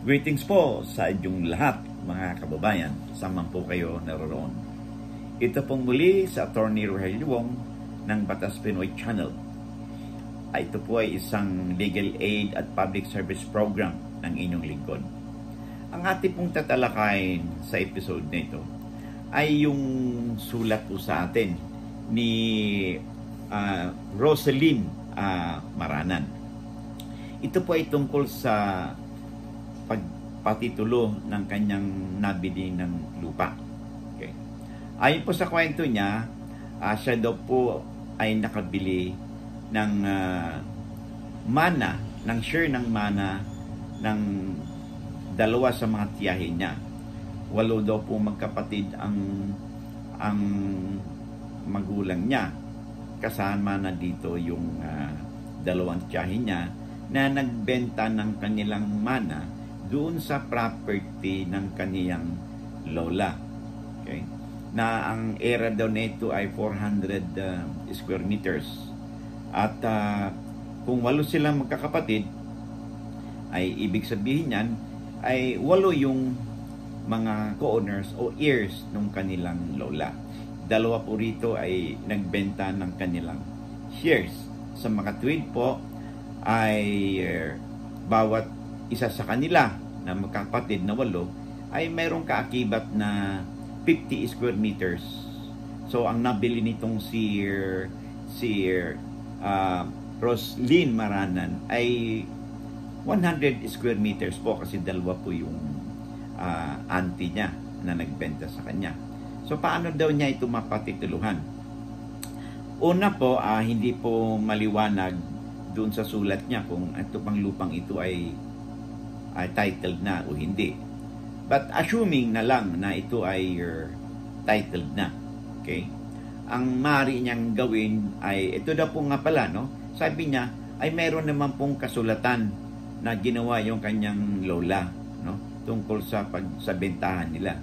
Greetings po sa inyong lahat, mga kababayan, saan po kayo naroon. Ito pong muli sa Attorney Rogelio Wong ng Batas Pinoy Channel. Ito po ay isang legal aid at public service program ng inyong lingkod. Ang ating pong tatalakayin sa episode na ito ay yung sulat po sa atin ni Roselyn Maranan. Ito po ay tungkol sa pagpatitulo ng kanyang nabili ng lupa. Okay. Ayon po sa kwento niya, siya daw po ay nakabili ng mana, ng share ng mana ng dalawa sa mga tiyahin niya. 8 daw po magkapatid ang magulang niya. Kasama na dito yung 2 tiyahin niya na nagbenta ng kanilang mana doon sa property ng kaniyang lola. Okay? Na ang area daw nito ay 400 square meters. At kung 8 silang magkakapatid, ay ibig sabihin yan, ay 8 yung mga co-owners o heirs ng kanilang lola. 2 po rito ay nagbenta ng kanilang shares. Sa mga tuwid po, ay bawat isa sa kanila na magkakapatid na 8 ay mayroong kaakibat na 50 square meters. So ang nabili nitong si Roselyn Maranan ay 100 square meters po kasi 2 po yung auntie niya na nagbenta sa kanya. So paano daw niya ito mapatituluhan? Una po, hindi po maliwanag doon sa sulat niya kung ito pang lupang ito ay titled na o hindi. But assuming na lang na ito ay titled na. Okay? Ang maaari niyang gawin ay, ito daw po nga pala, no? Sabi niya, ay meron naman pong kasulatan na ginawa yung kanyang lola, no? Tungkol sa pagsabentahan nila.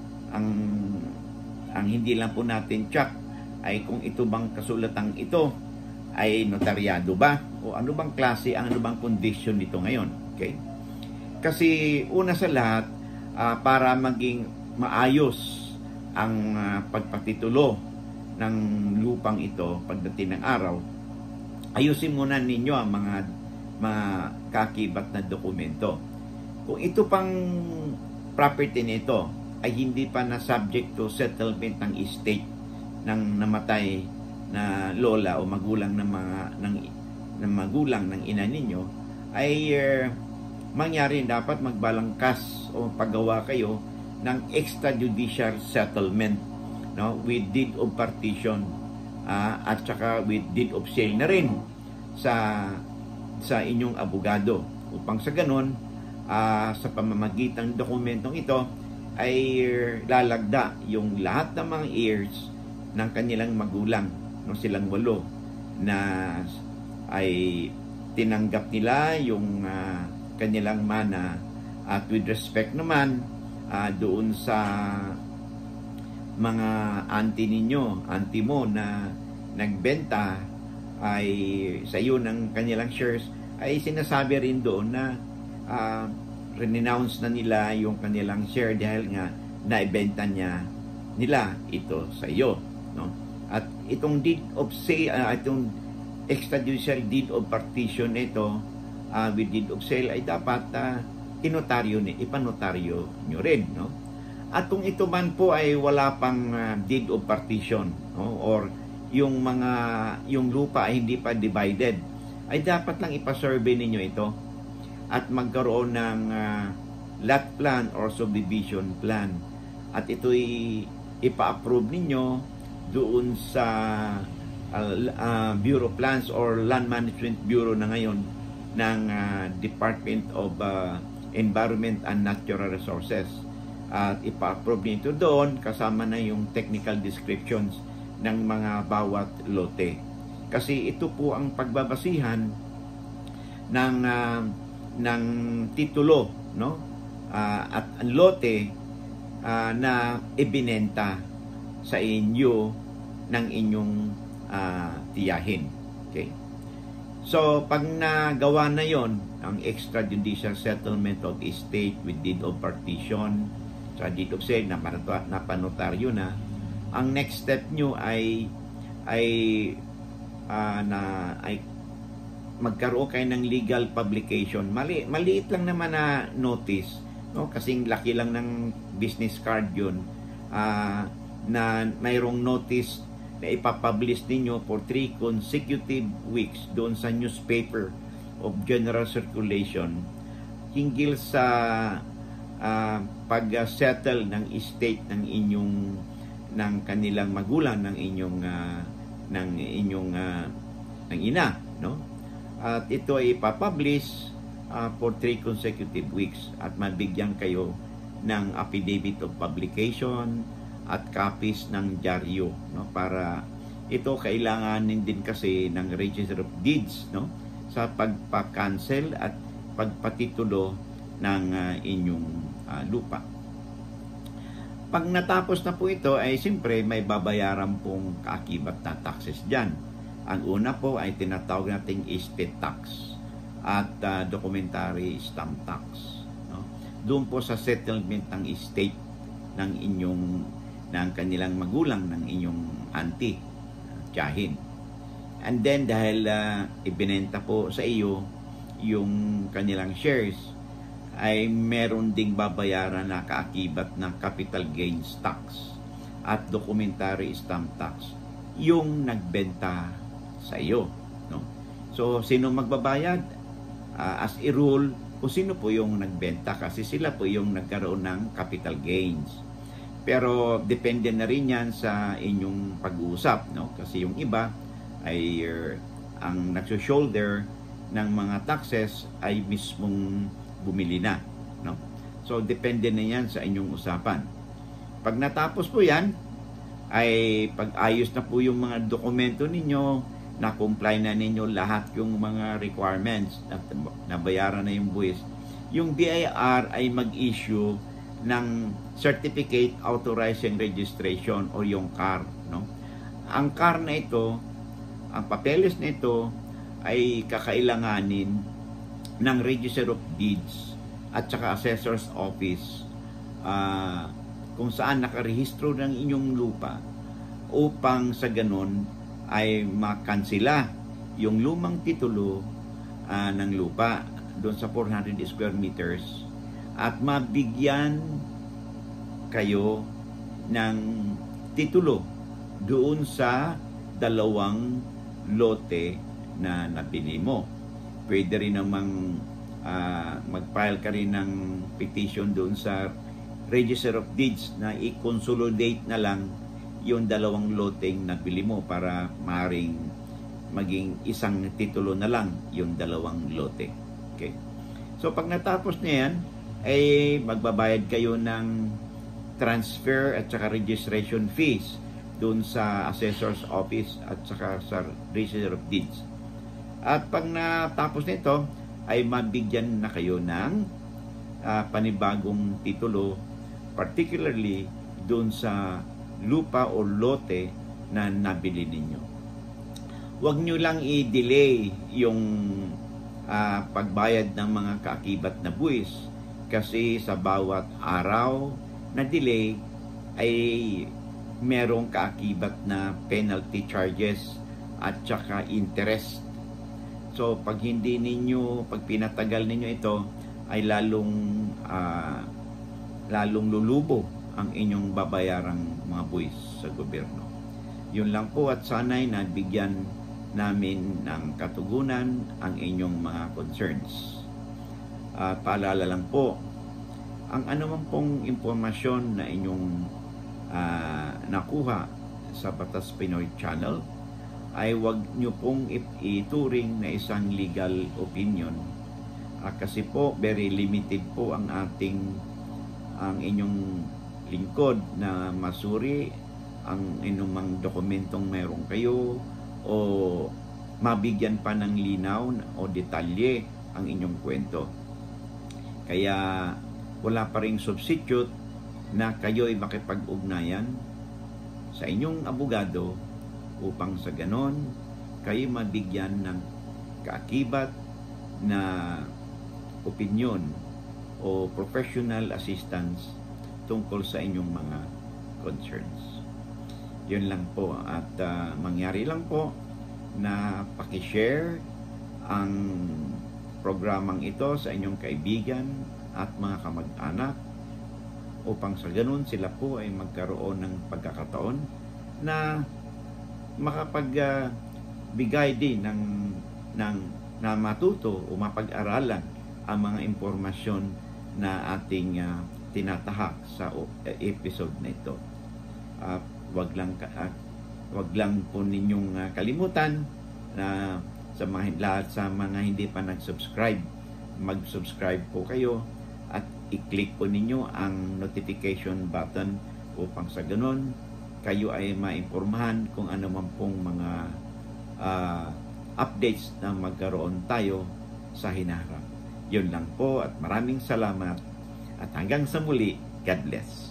Ang hindi lang po natin check ay kung ito bang kasulatang ito ay notaryado ba? O ano bang klase, ano bang condition nito ngayon? Okay? Kasi una sa lahat, para maging maayos ang pagpatitulo ng lupang ito pagdating ng araw, ayusin muna ninyo ang mga kakibat na dokumento. Kung ito pang property nito ay hindi pa na subject to settlement ng estate ng namatay na lola o magulang ng magulang ng ina ninyo, ay mangyari dapat magbalangkas o paggawa kayo ng extrajudicial settlement, no, with deed of partition at saka with deed of sale na rin sa inyong abogado, upang sa ganun sa pamamagitan ng dokumentong ito ay lalagda yung lahat ng mga heirs ng kanilang magulang, no, silang 8 na ay tinanggap nila yung kanilang mana, at with respect naman doon sa mga auntie mo na nagbenta ay sa iyo ng kanilang shares, ay sinasabi rin doon na renounce na nila yung kanilang share dahil nga naibenta nila ito sa iyo, no? At itong deed of sale, itong extrajudicial deed of partition ito with deed of sale ay dapat ipanotaryo nyo rin, no? At kung ito man po ay wala pang deed of partition, no, or yung lupa ay hindi pa divided, ay dapat lang ipa-survey ninyo ito at magkaroon ng lot plan or subdivision plan, at ito'y ipa-approve ninyo doon sa Bureau of Plans or Land Management Bureau na ngayon ng Department of Environment and Natural Resources. At ipa-approve nito doon kasama na yung technical descriptions ng mga bawat lote. Kasi ito po ang pagbabasihan ng titulo, no? At ang lote na ibinenta sa inyo ng inyong tiyahin. Okay? So, pag nagawa na yon, ang extrajudicial settlement of estate with deed of partition, sa deed of sale, napanotaryo na, ang next step nyo ay magkaroon kayo ng legal publication. Maliit lang naman na notice, no? Kasing laki lang ng business card yun, na mayroong notice na ipapublish ninyo for 3 consecutive weeks doon sa newspaper of general circulation hinggil sa pag-settle ng estate ng kanilang magulang, ng ina, no? At ito ay ipapublish for 3 consecutive weeks at mabigyan kayo ng affidavit of publication at copies ng dyaryo, no? Para ito kailanganin din kasi ng Register of Deeds, no? Sa pagpa-cancel at pagpatitulo ng inyong lupa. Pag natapos na po ito, ay siyempre may babayaran pong kaakibat na taxes dyan. Ang una po ay tinatawag nating estate tax at documentary stamp tax, no? Doon po sa settlement ng estate ng kanilang magulang, ng inyong auntie, tiyahin. And then dahil ibinenta po sa iyo yung kanilang shares, ay meron ding babayaran na kaakibat na capital gains tax at documentary stamp tax yung nagbenta sa iyo, no? So sino magbabayad? As a rule, kung sino po yung nagbenta, kasi sila po yung nagkaroon ng capital gains. Pero depende na rin yan sa inyong pag-uusap, no? Kasi yung iba ay ang nagso-shoulder ng mga taxes ay mismong bumili na, no? So depende na yan sa inyong usapan. Pag natapos po yan, ay pag-ayos na po yung mga dokumento ninyo, na-comply na ninyo lahat yung mga requirements, at nabayaran na yung buwis, yung BIR ay mag-issue ng certificate authorizing registration o yung CAR, no? Ang CAR na ito, ang papeles na ito ay kakailanganin ng Register of Deeds at saka Assessor's Office kung saan nakarehistro ng inyong lupa, upang sa ganon ay makansila yung lumang titulo ng lupa doon sa 400 square meters at mabigyan kayo ng titulo doon sa 2 lote na nabili mo. Pwede rin namang mag-file ka rin ng petition doon sa Register of Deeds na i-consolidate na lang yung 2 loteng nabili mo para maaaring maging isang titulo na lang yung 2 lote. Okay. So pag natapos na yan, ay magbabayad kayo ng transfer at saka registration fees doon sa Assessor's Office at saka sa Register of Deeds. At pag natapos nito, ay mabigyan na kayo ng panibagong titulo, particularly doon sa lupa o lote na nabili ninyo. Huwag nyo lang i-delay yung pagbayad ng mga kaakibat na buwis, kasi sa bawat araw na delay ay merong kaakibat na penalty charges at saka interest. So pag pinatagal ninyo ito, ay lalong lulubo ang inyong babayarang mga buwis sa gobyerno. Yun lang po, at sana'y nabigyan namin ng katugunan ang inyong mga concerns. Paalala lang po, ang anuman pong impormasyon na inyong nakuha sa Batas Pinoy Channel ay wag nyo pong ituring na isang legal opinion, kasi po very limited po ang inyong lingkod na masuri ang inumang dokumentong meron kayo o mabigyan pa ng linaw o detalye ang inyong kwento. Kaya wala pa ring substitute na kayo ay makipag-ugnayan sa inyong abogado upang sa ganon kayo mabigyan ng kaakibat na opinion o professional assistance tungkol sa inyong mga concerns. Yun lang po, at mangyari lang po na pakishare ang programang ito sa inyong kaibigan at mga kamag-anak upang sa ganun sila po ay magkaroon ng pagkakataon na makapagbigay din na matuto o mapag-aralan ang mga impormasyon na ating tinatahak sa episode na ito. Wag lang po ninyong kalimutan na sa mga hindi pa nag-subscribe, mag-subscribe po kayo at i-click po ninyo ang notification button upang sa ganun kayo ay maimpormahan kung ano man pong mga updates na magkaroon tayo sa hinaharap. Yun lang po, at maraming salamat at hanggang sa muli, God bless.